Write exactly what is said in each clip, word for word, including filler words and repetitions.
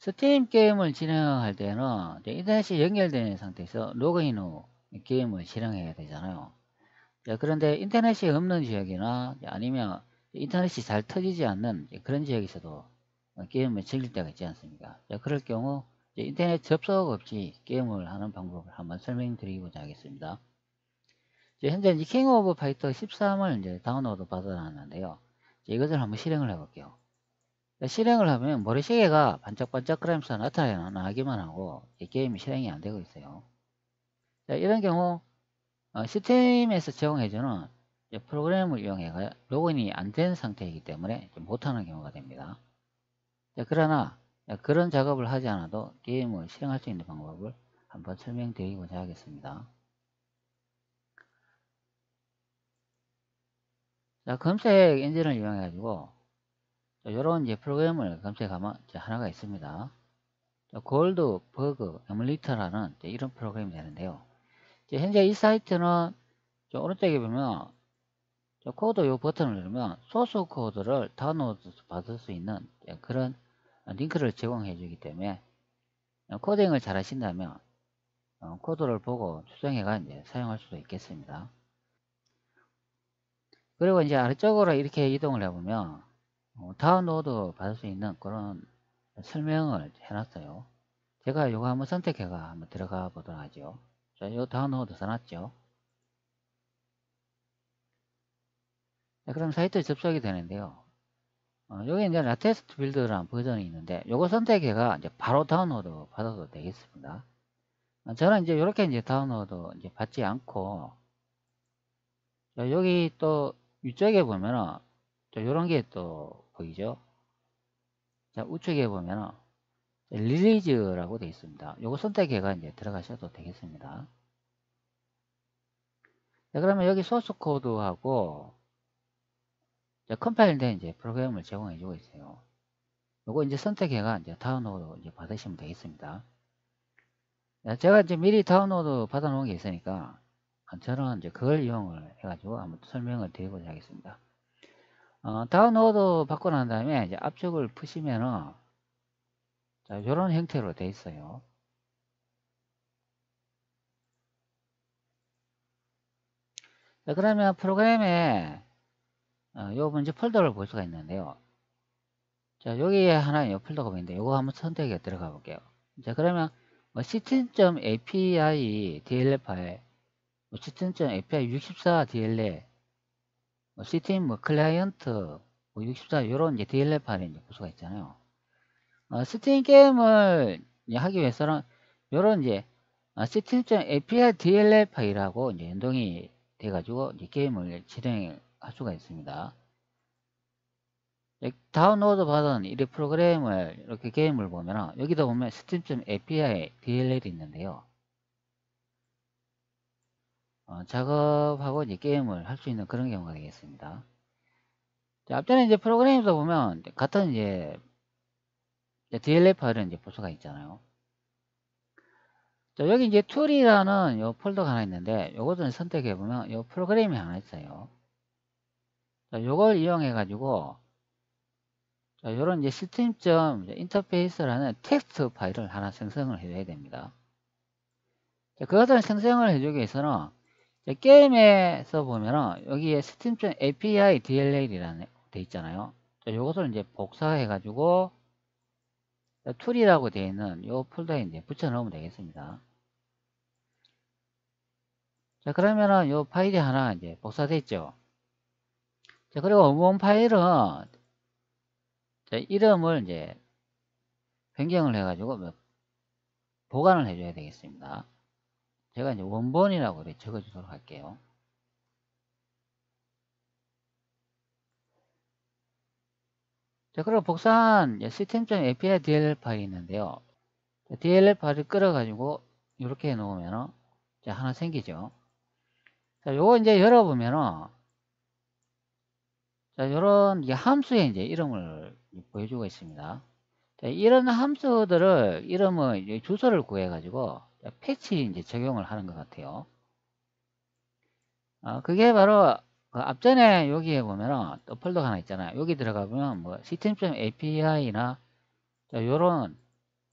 스팀 게임을 진행할 때는 이제 인터넷이 연결된 상태에서 로그인 후 게임을 실행해야 되잖아요. 자, 그런데 인터넷이 없는 지역이나 아니면 인터넷이 잘 터지지 않는 그런 지역에서도 게임을 즐길 때가 있지 않습니까? 자, 그럴 경우 인터넷 접속 없이 게임을 하는 방법을 한번 설명드리고자 하겠습니다. 현재 이제 킹 오브 파이터 십삼을 이제 다운로드 받아놨는데요. 이것을 한번 실행을 해볼게요. 실행을 하면 모래시계가 반짝반짝거리면서 나타나기만 하고 게임이 실행이 안 되고 있어요. 자, 이런 경우 어, 시스템에서 제공해주는 프로그램을 이용해 로그인이 안 된 상태이기 때문에 못하는 경우가 됩니다. 자, 그러나 그런 작업을 하지 않아도 게임을 실행할 수 있는 방법을 한번 설명드리고자 하겠습니다. 자, 검색 엔진을 이용해 가지고 이런 이제 프로그램을 검색하면 하나가 있습니다. 골드 버그 에뮬리터라는 이런 프로그램이 되는데요. 현재 이 사이트는 오른쪽에 보면 코드 요 버튼을 누르면 소스 코드를 다운로드 받을 수 있는 그런 링크를 제공해 주기 때문에 코딩을 잘 하신다면 코드를 보고 추정해가 이제 사용할 수도 있겠습니다. 그리고 이제 아래쪽으로 이렇게 이동을 해보면 다운로드 받을 수 있는 그런 설명을 해놨어요. 제가 요거 한번 선택해가 한번 들어가 보도록 하죠. 자, 요 다운로드 써놨죠. 자, 그럼 사이트 접속이 되는데요. 어, 여기 이제 라테스트 빌드라는 버전이 있는데 요거 선택해가 이제 바로 다운로드 받아도 되겠습니다. 어, 저는 이제 이렇게 이제 다운로드 이제 받지 않고 자, 여기 또 위쪽에 보면은 요런 게 또 보이죠. 자, 우측에 보면은 릴리즈라고 되어 있습니다. 요거 선택해가 이제 들어가셔도 되겠습니다. 자, 그러면 여기 소스 코드하고 컴파일된 이제 프로그램을 제공해 주고 있어요. 요거 이제 선택해가 이제 다운로드 이제 받으시면 되겠습니다. 제가 이제 미리 다운로드 받아 놓은 게 있으니까 저는 이제 그걸 이용을 해가지고 한번 설명을 드리고자 하겠습니다. 어, 다운로드 받고 난 다음에 이제 압축을 푸시면은 자, 이런 형태로 되어 있어요. 자, 그러면 프로그램에 어, 요 먼저 폴더를 볼 수가 있는데요. 자, 여기에 하나 요 폴더가 보이는데 요거 한번 선택해 들어가 볼게요. 자, 그러면 뭐 시스템.에이피아이 디엘엘 파일, 뭐 시스템.에이피아이 육십사 디엘엘, 뭐 시스템 뭐 클라이언트 뭐 육십사 요런 이제 디엘엘 파일을 이제 볼 수가 있잖아요. 어, 스팀 게임을 하기 위해서는 요런 이제 어, 시스템.에이피아이 디엘엘 파일하고 이제 연동이 돼가지고 이제 게임을 진행할 수가 있습니다. 다운로드 받은 이 프로그램을 이렇게 게임을 보면 여기도 보면 스팀.에이피아이 디엘엘이 있는데요. 어, 작업하고 이제 게임을 할 수 있는 그런 경우가 되겠습니다. 자, 앞전에 이제 프로그램에서 보면 같은 이제 디엘엘 파일을 이제 볼 수가 있잖아요. 자, 여기 이제 툴이라는 요 폴더가 하나 있는데 요것을 선택해 보면 요 프로그램이 하나 있어요. 자, 요걸 이용해 가지고 자, 요런 이제 시스템 인터페이스라는 텍스트 파일을 하나 생성을 해줘야 됩니다. 자, 그것을 생성을 해주기 위해서는 게임에서 보면은 여기에 스팀.에이피아이 디엘엘이라는 돼 있잖아요. 자, 요것을 이제 복사해 가지고 툴이라고 되어 있는 요 폴더에 이제 붙여 넣으면 되겠습니다. 자, 그러면은 요 파일이 하나 이제 복사돼 있죠. 자, 그리고 원본 파일은 자, 이름을 이제 변경을 해가지고 뭐 보관을 해줘야 되겠습니다. 제가 이제 원본이라고 적어주도록 할게요. 자, 그리고 복사한 시스템.에이피아이 디엘엘 파일이 있는데요. 디엘엘 파일을 끌어가지고 이렇게 해 놓으면 하나 생기죠. 자, 요거 이제 열어보면은 자, 요런 이게 함수의 이제 이름을 보여주고 있습니다. 자, 이런 함수들을 이름을 주소를 구해가지고 패치 이제 적용을 하는 것 같아요. 어, 그게 바로 그 앞전에 여기에 보면은 또 폴더가 하나 있잖아요. 여기 들어가 보면 뭐 시스템.에이피아이나 요런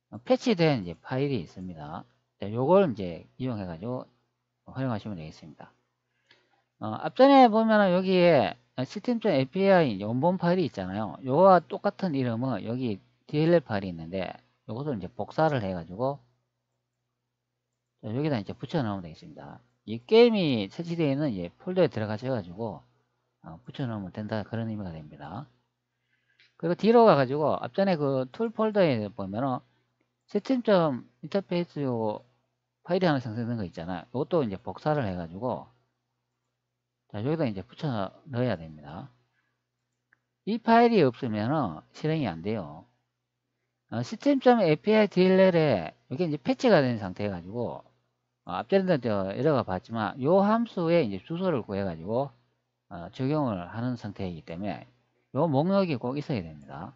패치된 이제 파일이 있습니다. 자, 요걸 이제 이용해 가지고 활용하시면 되겠습니다. 어, 앞전에 보면은 여기에 시스템.에이피아이 원본 파일이 있잖아요. 요거와 똑같은 이름은 여기 디엘엘 파일이 있는데 요것을 이제 복사를 해 가지고 여기다 이제 붙여 넣으면 되겠습니다. 이 게임이 설치되어 있는 이제 폴더에 들어가셔 가지고 어, 붙여 넣으면 된다, 그런 의미가 됩니다. 그리고 뒤로 가 가지고 앞전에 그 툴 폴더에 보면은 시스템.인터페이스 요 파일이 하나 생성된 거 있잖아요. 이것도 이제 복사를 해 가지고 자, 여기다 이제 붙여 넣어야 됩니다. 이 파일이 없으면 실행이 안 돼요. 어, 시스템.에이피아이 디엘엘에 이게 이제 패치가 된 상태 가지고 어, 앞전에도 에러가 봤지만 요 함수에 이제 주소를 구해 가지고 어, 적용을 하는 상태이기 때문에 요 목록이 꼭 있어야 됩니다.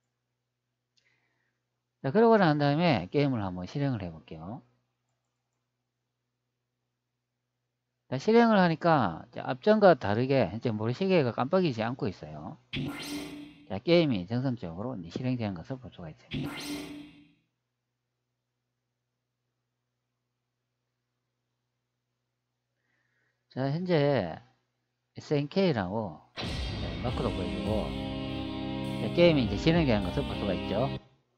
자, 그러고 난 다음에 게임을 한번 실행을 해 볼게요. 자, 실행을 하니까 앞전과 다르게 현재 모래시계가 깜빡이지 않고 있어요. 자, 게임이 정상적으로 이제 실행되는 것을 볼 수가 있습니다. 자, 현재 에스엔케이라고 마크도 보여주고 자, 게임이 이제 진행되는 것을 볼 수가 있죠.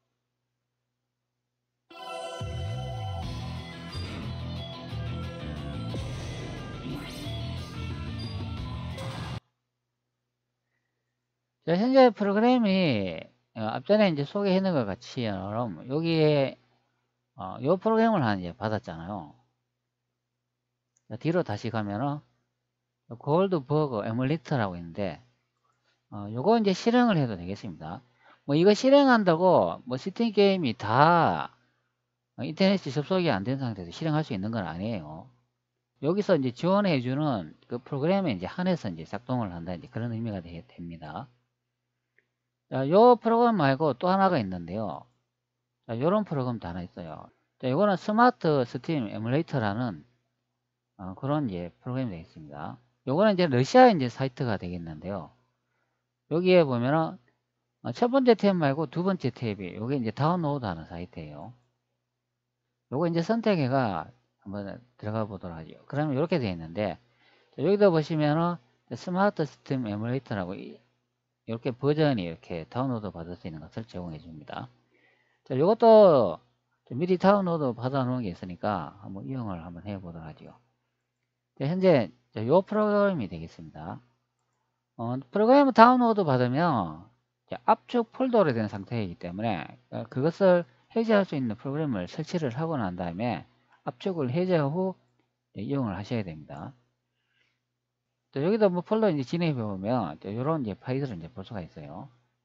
자, 현재 프로그램이 어, 앞전에 이제 소개했는 것 같이처럼 여기에 어, 요 프로그램을 하나 이제 받았잖아요. 자, 뒤로 다시 가면은 골드버그 에뮬리터라고 있는데 어, 요거 이제 실행을 해도 되겠습니다. 뭐 이거 실행한다고 뭐 스팀 게임이 다 인터넷 접속이 안 된 상태에서 실행할 수 있는 건 아니에요. 여기서 이제 지원해주는 그 프로그램에 이제 한해서 이제 작동을 한다, 이제 그런 의미가 되, 됩니다. 자, 요 프로그램 말고 또 하나가 있는데요. 자, 요런 프로그램도 하나 있어요. 자, 이거는 스마트 스팀 에뮬레이터라는 어, 그런 이제 프로그램이 되겠습니다. 요거는 이제 러시아 이제 사이트가 되겠는데요. 여기에 보면은 어, 첫 번째 탭 말고 두 번째 탭이 요게 이제 다운로드 하는 사이트예요. 요거 이제 선택해가 한번 들어가 보도록 하죠. 그러면 이렇게 되어 있는데 여기다 보시면은 스마트 시스템 에뮬레이터라고 이렇게 버전이 이렇게 다운로드 받을 수 있는 것을 제공해 줍니다. 자, 이것도 미리 다운로드 받아 놓은 게 있으니까 한번 이용을 한번 해 보도록 하죠. 자, 현재 이 프로그램이 되겠습니다. 어, 프로그램 다운로드 받으면 압축 폴더로 된 상태이기 때문에 그것을 해제할 수 있는 프로그램을 설치를 하고 난 다음에 압축을 해제 후 이용을 하셔야 됩니다. 자, 여기다 뭐 폴더 이제 진행해 보면 이런 이제 파일들을 이제 볼 수가 있어요.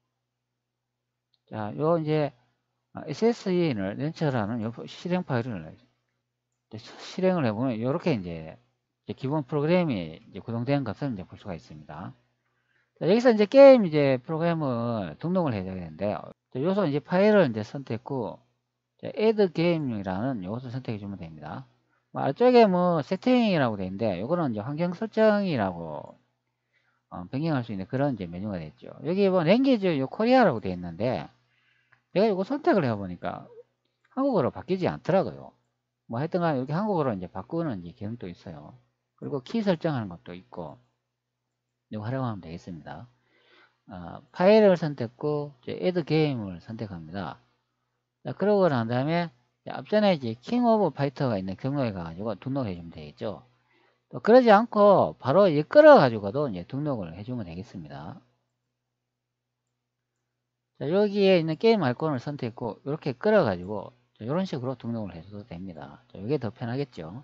자, 요 이제 에스에스이를 렌처라는 요 실행 파일을 실행을 해보면 이렇게 이제 기본 프로그램이 이제 구동된 것을 이제 볼 수가 있습니다. 자, 여기서 이제 게임 이제 프로그램을 등록을 해야 되는데요. 여기서 이제 파일을 이제 선택 후 add game이라는 요것을 선택해 주면 됩니다. 뭐 아래쪽에 뭐 세팅이라고 되어 있는데 요거는 이제 환경 설정이라고 어, 변경할 수 있는 그런 이제 메뉴가 됐죠. 여기 뭐 랭귀지 요 코리아라고 되어 있는데 내가 이거 선택을 해 보니까 한국어로 바뀌지 않더라고요. 뭐 하여튼간 여기 한국어로 이제 바꾸는 이제 기능도 있어요. 그리고 키 설정하는 것도 있고 이거 활용하면 되겠습니다. 어, 파일을 선택 후 add game을 선택합니다. 자, 그러고 난 다음에 앞전에 이제 킹 오브 파이터가 있는 경로에 가가지고 등록해 주면 되겠죠. 또 그러지 않고 바로 이 끌어 가지고도 이제 등록을 해주면 되겠습니다. 자, 여기에 있는 게임 아이콘을 선택했고 이렇게 끌어 가지고 이런 식으로 등록을 해줘도 됩니다. 자, 이게 더 편하겠죠.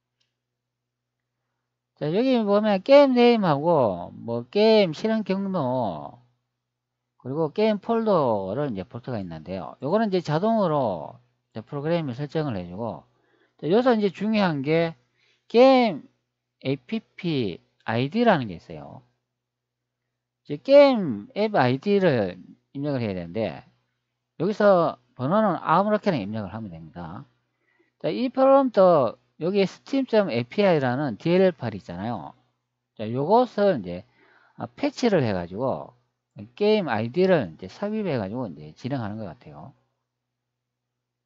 자, 여기 보면 게임 네임하고 뭐 게임 실행 경로 그리고 게임 폴더를 이제 볼 수가 있는데요. 요거는 이제 자동으로 이제 프로그램이 설정을 해주고 자, 여기서 이제 중요한 게 게임 에이피피 아이디라는 게 있어요. 이제 게임 앱 아이디를 입력을 해야 되는데 여기서 번호는 아무렇게나 입력을 하면 됩니다. 자, 이 프로그램도 여기 steam.에이피아이라는 디엘엘 파일이 있잖아요. 자, 요것을 이제 패치를 해가지고 게임 아이디를 이제 삽입해가지고 이제 진행하는 것 같아요.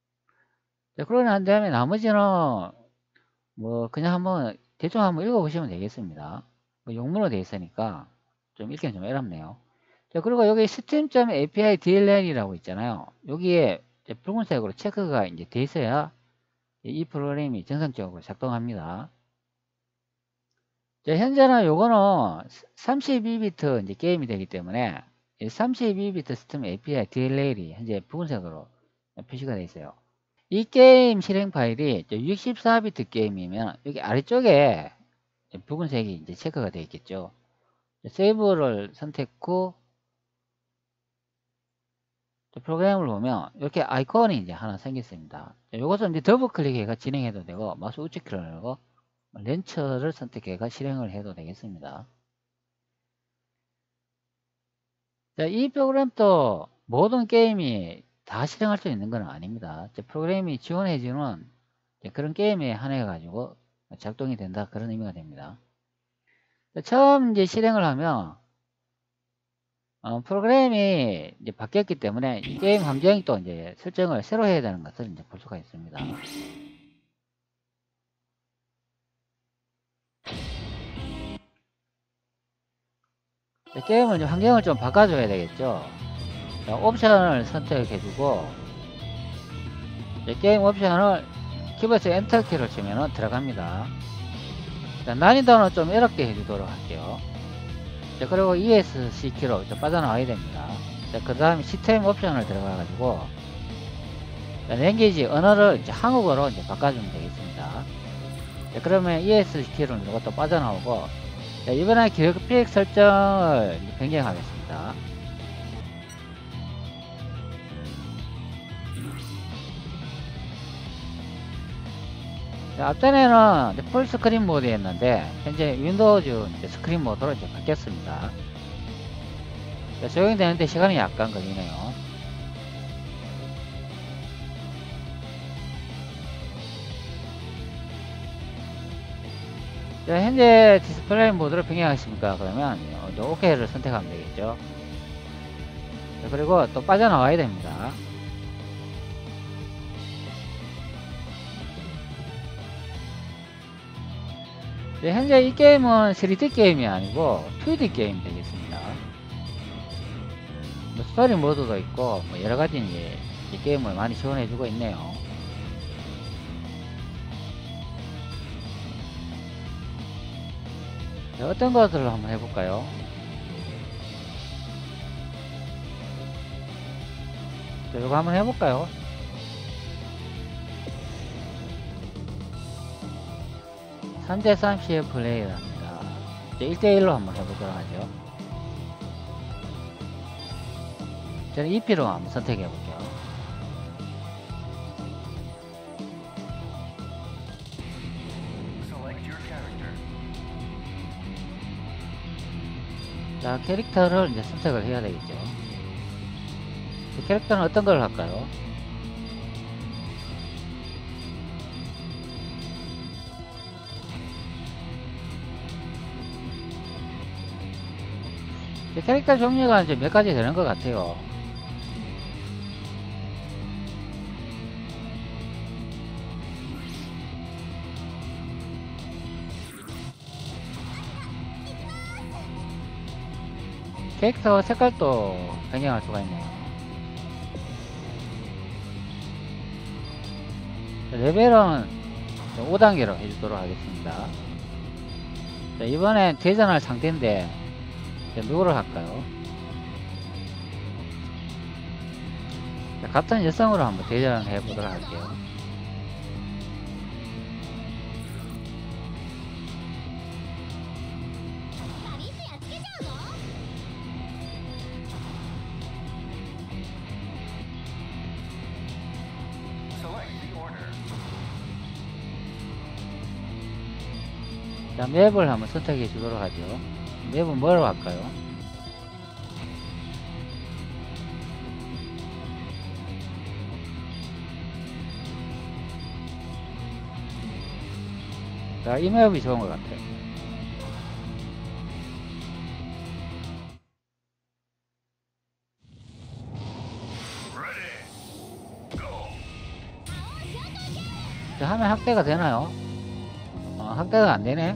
자, 그러고 난 다음에 나머지는 뭐 그냥 한번 대충 한번 읽어보시면 되겠습니다. 뭐 용문으로 되어 있으니까 좀 읽기는 좀 어렵네요. 자, 그리고 여기 스팀.에이피아이 디엘엘이라고 있잖아요. 여기에 붉은색으로 체크가 이제 돼 있어야 이 프로그램이 정상적으로 작동합니다. 자, 현재는 요거는 삼십이 비트 이제 게임이 되기 때문에 삼십이 비트 스팀 에이피아이 디엘엘이 현재 붉은색으로 표시가 되어 있어요. 이 게임 실행 파일이 육십사 비트 게임이면 여기 아래쪽에 붉은색이 이제 체크가 되어 있겠죠. 세이브를 선택 후 프로그램을 보면 이렇게 아이콘이 이제 하나 생겼습니다. 이것은 이제 더블 클릭해서 진행해도 되고 마우스 우측키를 누르고 렌처를 선택해서 실행을 해도 되겠습니다. 자, 이 프로그램도 모든 게임이 다 실행할 수 있는 건 아닙니다. 프로그램이 지원해주는 그런 게임에 한해 가지고 작동이 된다, 그런 의미가 됩니다. 처음 이제 실행을 하면 어, 프로그램이 이제 바뀌었기 때문에 이 게임 환경이 또 이제 설정을 새로 해야 되는 것을 이제 볼 수가 있습니다. 게임을 이제 환경을 좀 바꿔줘야 되겠죠. 자, 옵션을 선택해주고 게임 옵션을 키보드에서 엔터 키를 치면 들어갑니다. 자, 난이도는 좀 어렵게 해주도록 할게요. 자, 그리고 이에스씨 키로 좀 빠져나와야 됩니다. 자, 그 다음에 시스템 옵션을 들어가 가지고 랭귀지 언어를 이제 한국어로 이제 바꿔주면 되겠습니다. 자, 그러면 이에스씨 키를 누르고 또 빠져나오고, 자, 이번에 그래픽 설정을 변경하겠습니다. 자, 앞전에는 풀스크린 모드였는데 현재 윈도우즈 스크린 모드로 이제 바뀌었습니다. 자, 적용되는데 시간이 약간 걸리네요. 자, 현재 디스플레이 모드로 변경하십니까? 그러면 오케이를 선택하면 되겠죠. 자, 그리고 또 빠져나와야 됩니다. 네, 현재 이 게임은 쓰리디 게임이 아니고 투디 게임 되겠습니다. 뭐 스토리 모드도 있고 뭐 여러가지 이제 이 게임을 많이 지원해주고 있네요. 자, 어떤 것들을 한번 해볼까요? 자, 이거 한번 해볼까요? 삼 대 삼십의 플레이를 합니다. 일 대 일로 한번 해보도록 하죠. 저는 이피로 한번 선택해 볼게요. 자, 캐릭터를 이제 선택을 해야 되겠죠. 캐릭터는 어떤 걸 할까요? 캐릭터 종류가 이제 몇 가지 되는 것 같아요. 캐릭터 색깔도 변경할 수가 있네요. 레벨은 오 단계로 해주도록 하겠습니다. 자, 이번엔 대전할 상대인데 누구를 할까요? 자, 같은 여성으로 한번 대전을 해보도록 할게요. 자, 맵을 한번 선택해 주도록 하죠. 맵은 뭐로 할까요? 자, 이 맵이 좋은 것 같아요. 저 화면 확대가 되나요? 어, 확대가 안 되네.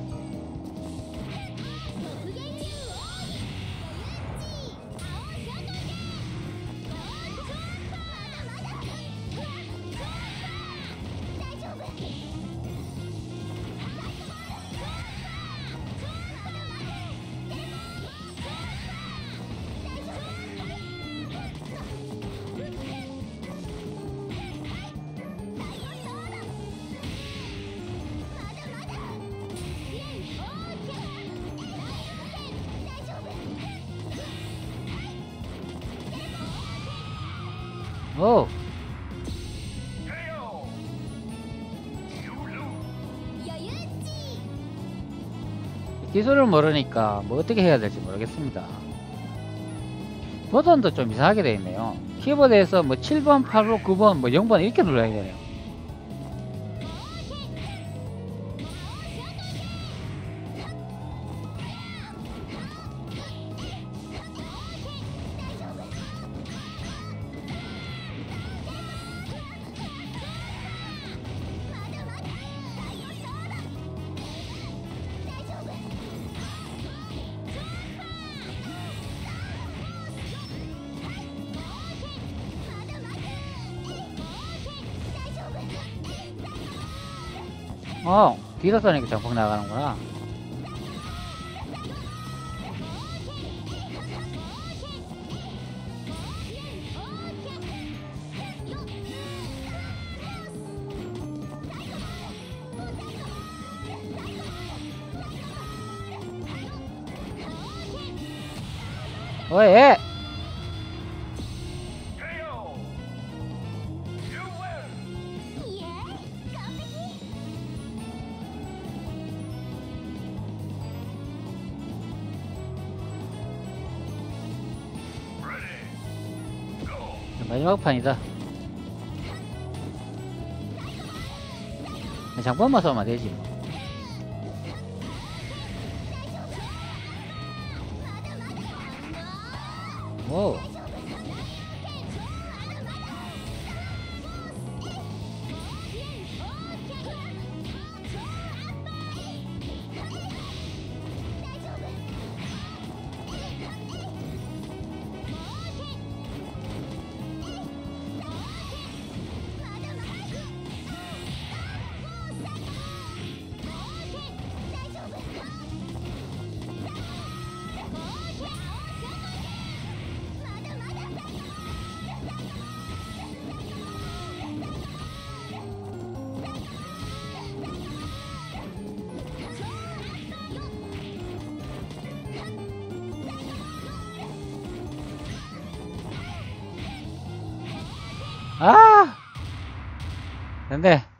오! 기술을 모르니까 뭐 어떻게 해야 될지 모르겠습니다. 버전도 좀 이상하게 되어 있네요. 키보드에서 뭐 칠 번, 팔 번, 구 번, 뭐 영 번 이렇게 눌러야 되네요. 어, 뒤로 쏘니까 전폭 나가는구나. 어예! 마지막 판이다. 장본만 쏘면 되지 뭐. 오. 아! 근데